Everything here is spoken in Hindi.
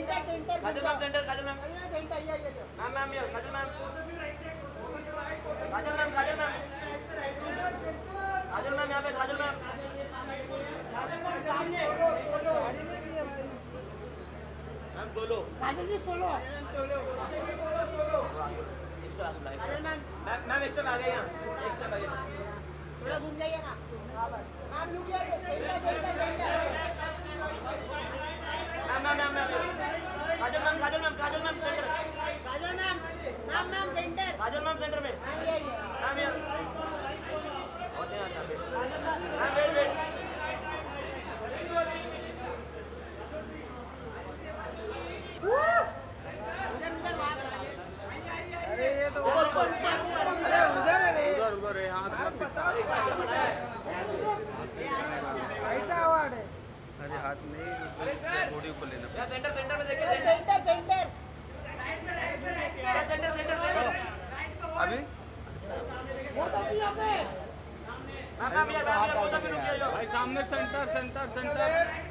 काजल ma'am centre, Kajal ma'am ma'am ma'am ये Kajal ma'am, Kajal ma'am, Kajal ma'am, Kajal ma'am यहाँ पे, काजल मैम, काजल मैम सामने ma'am solo, Kajal ji solo, solo extra ma'am, ma'am extra आ गए यहाँ, एक्स्ट्रा आ गए, थोड़ा घूम जाइएगा मैम, रुक जाइए ma'am, ma'am ma'am Kajal ma'am, Kajal ma'am, Kajal ma'am centre, Kajal ma'am, ma'am ma'am centre, Kajal ma'am centre में मैम यार और यहाँ मैम वेट वेट अरे ये तो ऊपर ऊपर, अरे उधर है, उधर है, हाथ मत पिटा, ऐसा अवार्ड है, अरे हाथ नहीं, बॉडी ऊपर लेना, यहाँ सेंटर, सेंटर में देखिए, सेंटर सेंटर सेंटर सेंटर अभी मैम यार, मैम यार, भाई सामने सेंटर सेंटर सेंटर